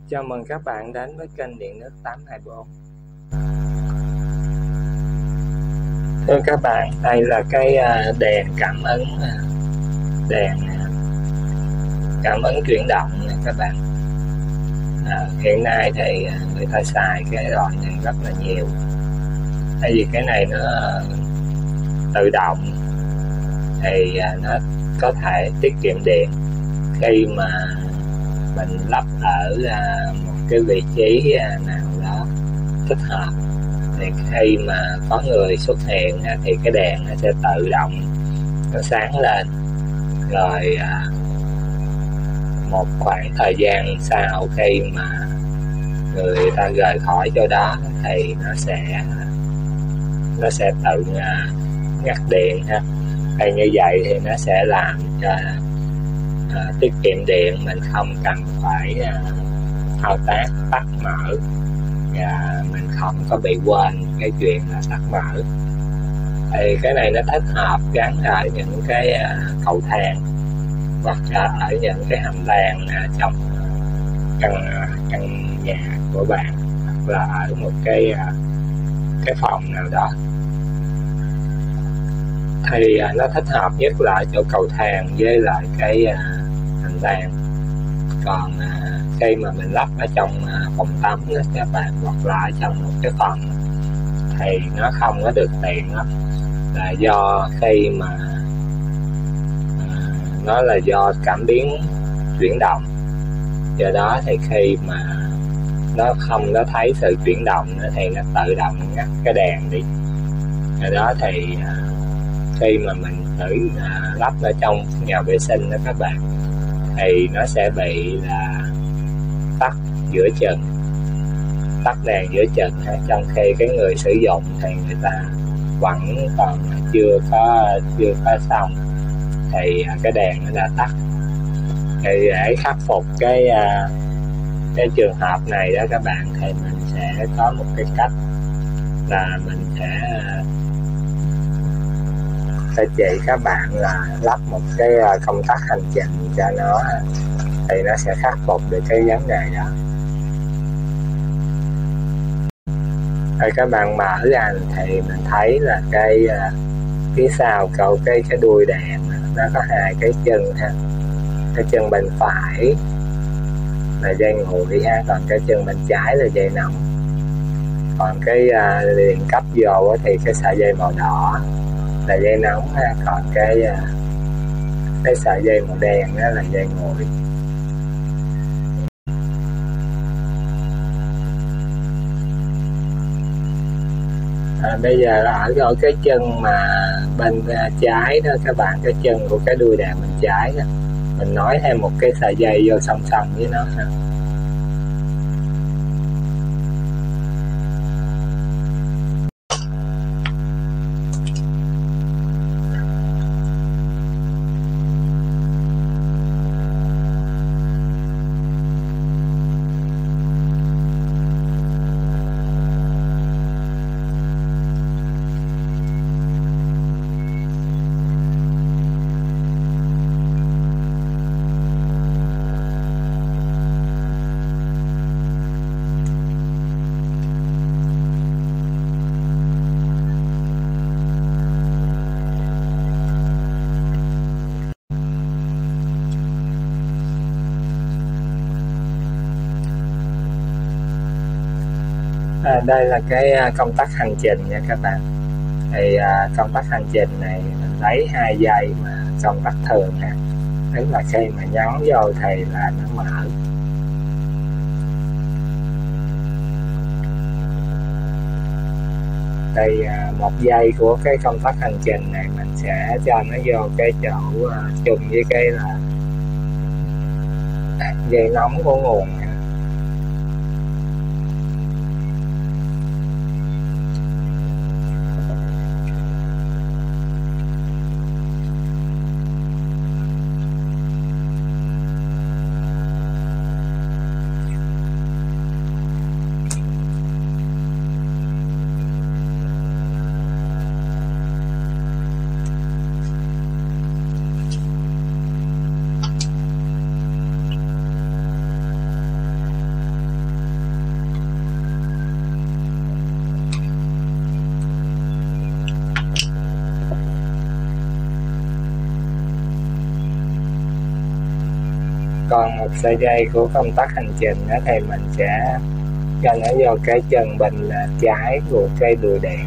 Chào mừng các bạn đến với kênh Điện Nước 824. Thưa các bạn, đây là cái đèn cảm ứng chuyển động này các bạn. Hiện nay thì người ta xài cái loại này rất là nhiều, tại vì cái này nó tự động thì nó có thể tiết kiệm điện. Khi mà mình lắp ở một cái vị trí nào đó thích hợp thì khi mà có người xuất hiện thì cái đèn nó sẽ tự động nó sáng lên, rồi một khoảng thời gian sau khi mà người ta rời khỏi chỗ đó thì nó sẽ tự ngắt điện ha. Thì như vậy thì nó sẽ làm cho tiết kiệm điện, mình không cần phải thao tác tắt mở, và mình không có bị quên cái chuyện là tắt mở. Thì cái này nó thích hợp gắn ở những cái cầu thang hoặc là ở những cái hành lang trong căn nhà của bạn, hoặc là ở một cái phòng nào đó. Thì nó thích hợp nhất là ở chỗ cầu thang với lại cái hành lang. Còn khi mà mình lắp ở trong phòng tắm đó các bạn, hoặc là ở trong một cái phòng thì nó không có được tiện lắm, là do khi mà nó là do cảm biến chuyển động. Do đó thì khi mà nó không có thấy sự chuyển động thì nó tự động ngắt cái đèn đi. Do đó thì khi mà mình thử lắp ở trong nhà vệ sinh đó các bạn, thì nó sẽ bị là tắt đèn giữa chừng, trong khi cái người sử dụng thì người ta vẫn còn chưa có xong thì cái đèn nó đã tắt. Thì để khắc phục cái trường hợp này đó các bạn, thì mình sẽ có một cái cách là mình sẽ chỉ các bạn là lắp một cái công tắc hành trình cho nó, thì nó sẽ khắc phục được cái vấn đề đó. Rồi các bạn mở ra thì mình thấy là cái phía sau cái đuôi đèn nó có hai cái chân ha. Cái chân bên phải là dây nguội ha, còn cái chân bên trái là dây nóng. Còn cái điện cấp vô thì cái sợi dây màu đỏ là dây nóng ha, còn cái sợi dây màu đen đó là dây nguội. Bây giờ là ở cái chân mà bên trái đó các bạn, cái chân của cái đuôi đèn bên trái đó, mình nối thêm một cái sợi dây vô song song với nó ha. Đây là cái công tắc hành trình nha các bạn. Thì công tắc hành trình này mình lấy 2 dây mà công tắc thường ha, tức là khi mà nhấn vô thì là nó mở. Thì một dây của cái công tắc hành trình này mình sẽ cho nó vô cái chỗ chung với cái là dây nóng của nguồn. Còn một sợi dây của công tắc hành trình đó thì mình sẽ cho nó vô cái chân bên trái của cái đuôi đèn.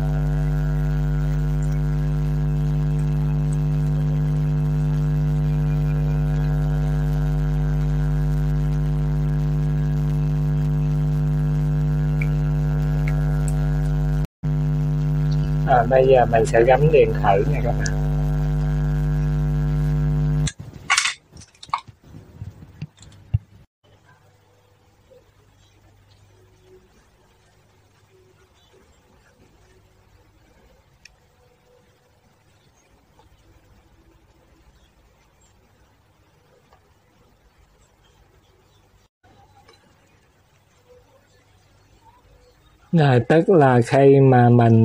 Bây giờ mình sẽ gắm điện thử nha các bạn. Rồi, tức là khi mà mình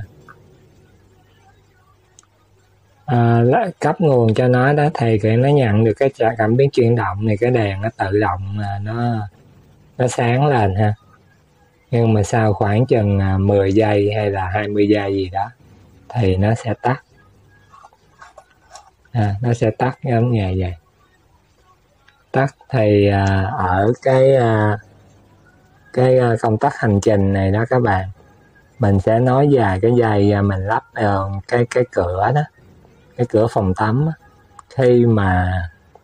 cấp nguồn cho nó đó thì nó nhận được cái cảm biến chuyển động thì cái đèn nó tự động nó sáng lên ha. Nhưng mà sau khoảng chừng 10 giây hay là 20 giây gì đó thì nó sẽ tắt. Nó sẽ tắt giống như vậy. Tắt thì ở cái công tắc hành trình này đó các bạn, mình sẽ nối dài cái dây mình lắp vào cái cửa đó, cái cửa phòng tắm đó. Khi mà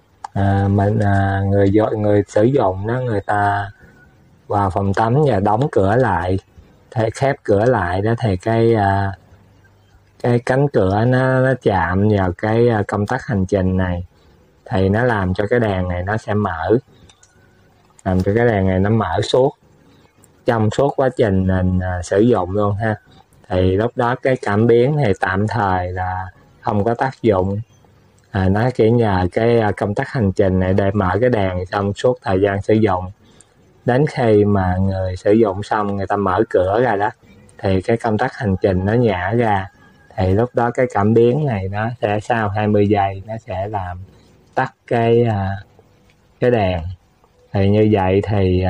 người sử dụng đó, người ta vào phòng tắm và đóng cửa lại, thì khép cửa lại đó, thì cái cánh cửa nó chạm vào cái công tắc hành trình này thì nó làm cho cái đèn này nó sẽ mở, làm cho cái đèn này nó mở suốt trong suốt quá trình mình sử dụng luôn ha. Thì lúc đó cái cảm biến thì tạm thời là không có tác dụng, nó chỉ nhờ cái công tắc hành trình này để mở cái đèn trong suốt thời gian sử dụng. Đến khi mà người sử dụng xong, người ta mở cửa ra đó, thì cái công tắc hành trình nó nhả ra, thì lúc đó cái cảm biến này nó sẽ sau 20 giây nó sẽ làm tắt cái đèn. Thì như vậy thì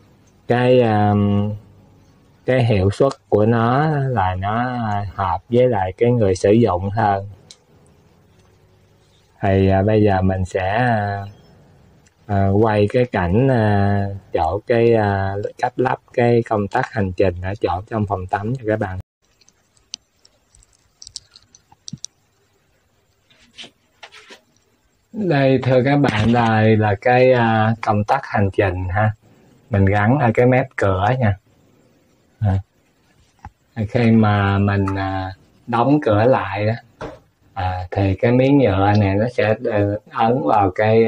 cái hiệu suất của nó là nó hợp với lại cái người sử dụng hơn. Thì bây giờ mình sẽ quay cái cảnh chỗ cái cách lắp cái công tắc hành trình ở chỗ trong phòng tắm cho các bạn. Đây thưa các bạn, đây là cái công tắc hành trình ha, mình gắn ở cái mép cửa nha. Khi mà mình đóng cửa lại đó, thì cái miếng nhựa này nó sẽ ấn vào cái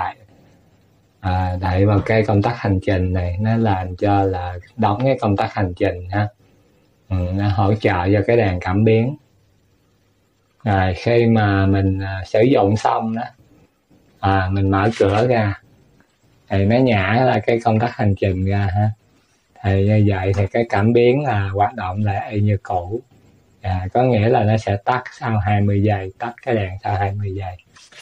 đẩy vào cái công tắc hành trình này, nó làm cho là đóng cái công tắc hành trình ha. Nó hỗ trợ cho cái đèn cảm biến. Rồi khi mà mình sử dụng xong đó, mình mở cửa ra thì nó nhả ra cái công tắc hành trình ra ha. Thì như vậy thì cái cảm biến là hoạt động lại y như cũ. Có nghĩa là nó sẽ tắt sau 20 giây, tắt cái đèn sau 20 giây.